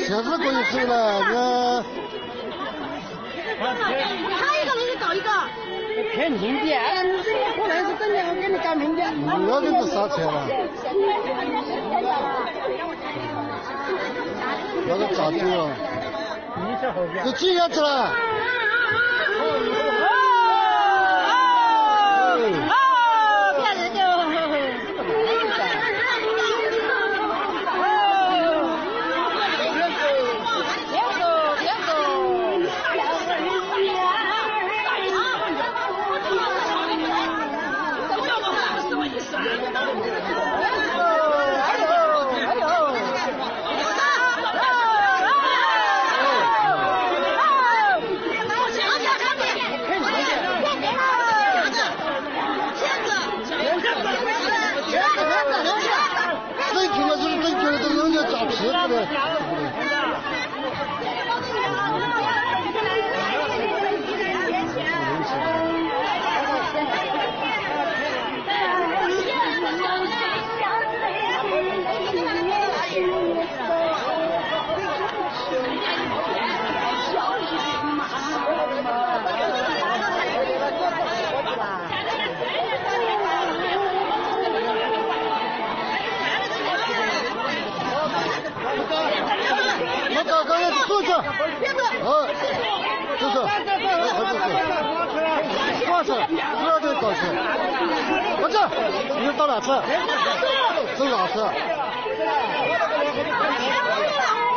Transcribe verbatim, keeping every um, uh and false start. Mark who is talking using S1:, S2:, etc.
S1: 钱是可以收了，那。
S2: 他一个人就找一个。
S3: 骗民的，哎，你这个可能是真的，我给你干民的。
S1: 你要给你啥钱了？那个咋丢了？你几下子了？坐下，好，坐下，好，坐下，挂上，不要再搞事。我这，你到哪去？走哪去？